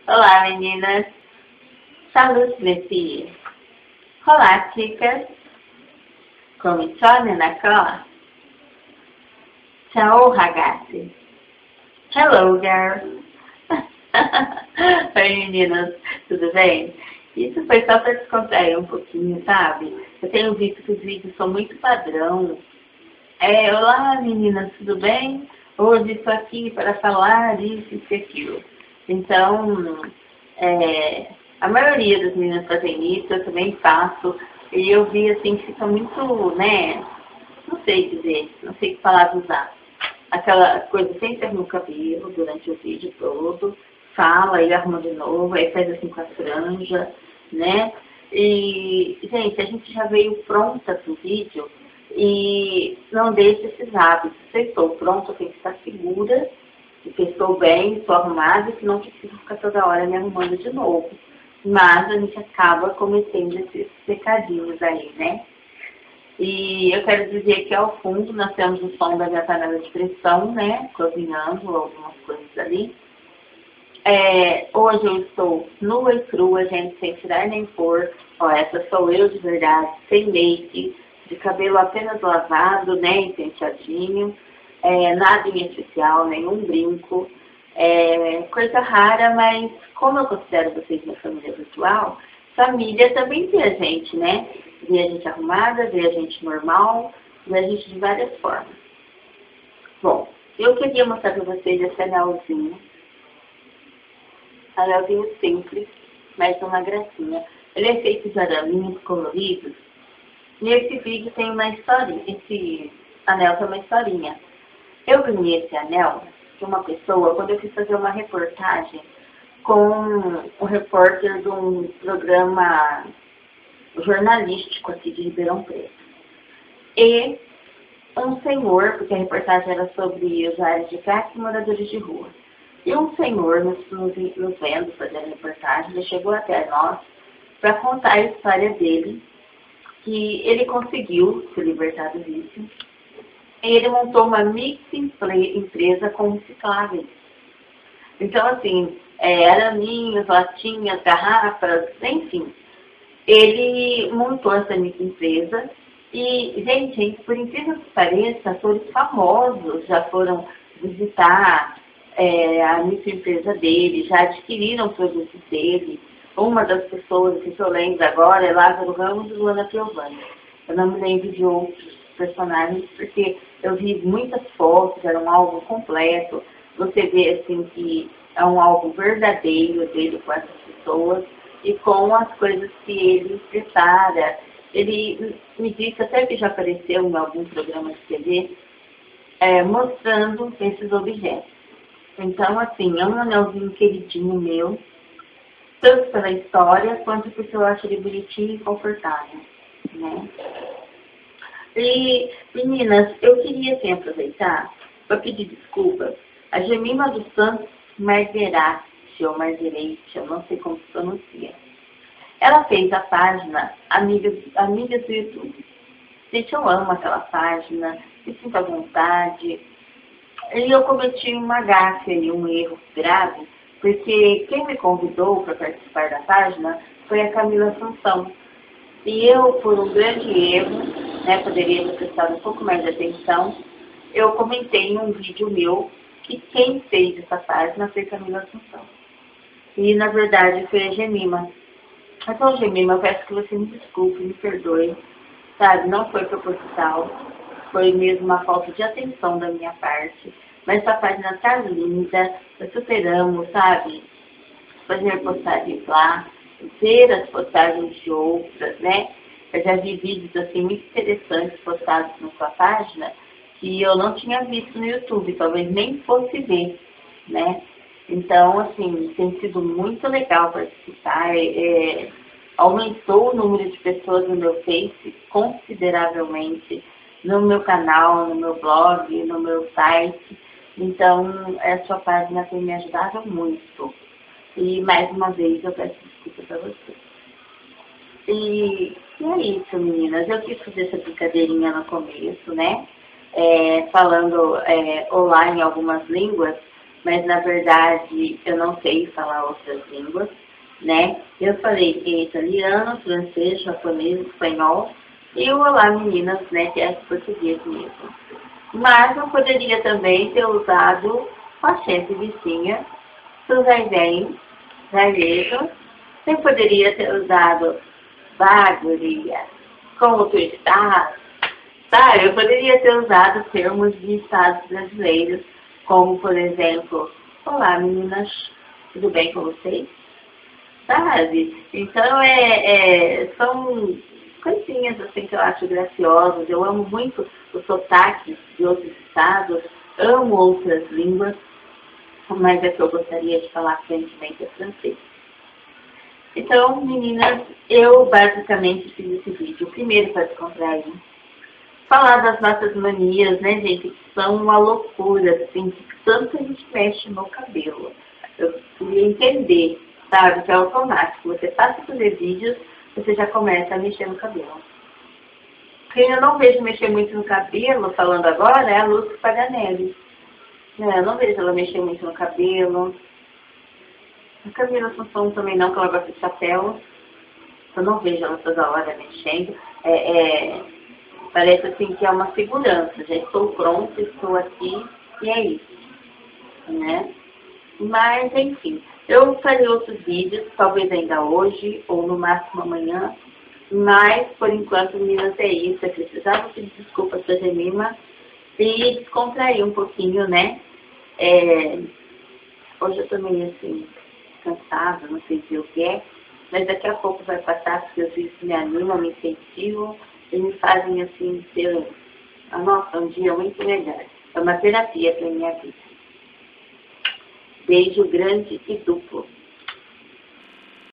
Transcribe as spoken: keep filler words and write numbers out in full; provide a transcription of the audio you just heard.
Olá, meninas. Salut, les filles. Olá, chicas. Come sono na cola? Ciao, ragazzi. Hello, girls. Oi, meninas. Tudo bem? Isso foi só para descontrair um pouquinho, sabe? Eu tenho visto que os vídeos são muito padrão. É, olá, meninas, tudo bem? Hoje estou aqui para falar isso e aquilo. Então, é, a maioria das meninas fazem isso, eu também faço. E eu vi assim que fica muito, né? Não sei dizer, não sei que palavra usar. Aquela coisa sempre no cabelo durante o vídeo todo, fala e arruma de novo, aí faz assim com a franja, né? E, gente, a gente já veio pronta pro vídeo e não deixe esses hábitos. Se eu estou pronta, eu tenho que estar segura de que estou bem, estou arrumada, e que não preciso ficar toda hora me arrumando de novo. Mas a gente acaba cometendo esses pecadinhos aí, né? E eu quero dizer que ao fundo nós temos o som da minha panela de pressão, né? Cozinhando algumas coisas ali. É, hoje eu estou nua e crua, gente, sem tirar nem pôr. Ó, essa sou eu de verdade, sem make, de cabelo apenas lavado, né? E penteadinho. É, nada em especial, nenhum brinco. É, coisa rara, mas como eu considero vocês minha família virtual, família também vê a gente, né? Vê a gente arrumada, vê a gente normal, vê a gente de várias formas. Bom, eu queria mostrar para vocês esse anelzinho. Anelzinho simples, mas uma gracinha. Ele é feito de araminhos coloridos. E esse vídeo tem uma historinha, esse anel tem uma historinha. Eu ganhei esse anel de uma pessoa quando eu quis fazer uma reportagem com o repórter de um programa jornalístico aqui de Ribeirão Preto. E um senhor, porque a reportagem era sobre usuários de crack e moradores de rua. E um senhor nos, nos, nos vendo fazer a reportagem, ele chegou até nós para contar a história dele, que ele conseguiu se libertar do vício. E ele montou uma mix empresa com recicláveis. Então, assim, é, araminhos, latinhas, garrafas, enfim. Ele montou essa mix empresa e, gente, por incrível que pareça, atores famosos já foram visitar é, a mix empresa dele, já adquiriram produtos dele. Uma das pessoas que eu lembro agora é Lázaro Ramos e Luana Piovani. Eu não me lembro de outros personagens, porque eu vi muitas fotos, era um álbum completo. Você vê assim que é um álbum verdadeiro dele com essas pessoas e com as coisas que ele prepara. Ele me disse até que já apareceu em algum programa de T V é, mostrando esses objetos. Então, assim, é um anelzinho queridinho meu, tanto pela história quanto porque eu acho ele bonitinho e confortável, né? E, meninas, eu queria assim, aproveitar para pedir desculpas a Gemima dos Santos Marguerite, ou Marguerite, eu não sei como se pronuncia. Ela fez a página Amigas, Amigas do YouTube. Gente, eu amo aquela página, me sinto à vontade. E eu cometi uma gafe ali, um erro grave, porque quem me convidou para participar da página foi a Camila Assunção. E eu, por um grande erro, né, poderia ter prestado um pouco mais de atenção, eu comentei em um vídeo meu que quem fez essa página foi Camila Assunção. E, na verdade, foi a Gemima. Então, Gemima, eu peço que você me desculpe, me perdoe, sabe? Não foi proposital, foi mesmo uma falta de atenção da minha parte. Mas essa página tá linda, nós superamos, sabe? Fazer postagens lá, ver as postagens de outras, né? Eu já vi vídeos assim muito interessantes postados na sua página que eu não tinha visto no YouTube, talvez nem fosse ver, né? Então, assim, tem sido muito legal participar. É, aumentou o número de pessoas no meu Face consideravelmente, no meu canal, no meu blog, no meu site. Então, a sua página tem me ajudado muito. E, mais uma vez, eu peço desculpa para vocês. E, e é isso, meninas. Eu quis fazer essa brincadeirinha no começo, né? É, falando é, olá em algumas línguas, mas na verdade eu não sei falar outras línguas, né? Eu falei italiano, francês, japonês, espanhol e o olá meninas, né, que é português mesmo. Mas eu poderia também ter usado a gente vizinha, tudo vai bem, vai mesmo. Eu poderia ter usado Bagulha, como tu estás? Sabe, eu poderia ter usado termos de estados brasileiros, como, por exemplo, olá meninas, tudo bem com vocês? Sabe? Então, é, é, são coisinhas assim que eu acho graciosas. Eu amo muito os sotaques de outros estados, amo outras línguas, mas é que eu gostaria de falar fluentemente é francês. Então, meninas, eu basicamente fiz esse vídeo primeiro para descontrair, falar das nossas manias, né, gente, que são uma loucura, assim, que tanto a gente mexe no cabelo. Eu queria entender, sabe, que é automático. Você passa a fazer vídeos, você já começa a mexer no cabelo. Quem eu não vejo mexer muito no cabelo, falando agora, é a Lúcia Paganelli. Eu não vejo ela mexer muito no cabelo. A Camila Assunção também não, que ela gosta de chapéu. Eu não vejo ela toda hora mexendo. É, é, parece assim que é uma segurança. Já estou pronta, estou aqui e é isso. Né? Mas, enfim, eu farei outros vídeos, talvez ainda hoje ou no máximo amanhã. Mas, por enquanto, meninas, é isso. Eu precisava pedir desculpas para a Gemima e descontrair um pouquinho, né? É, hoje eu tô meio assim, cansada, não sei dizer o que é, mas daqui a pouco vai passar, porque os vídeos me animam, me incentivam e me fazem assim ter, nossa, um dia muito melhor. É uma terapia para minha vida. Beijo grande e duplo.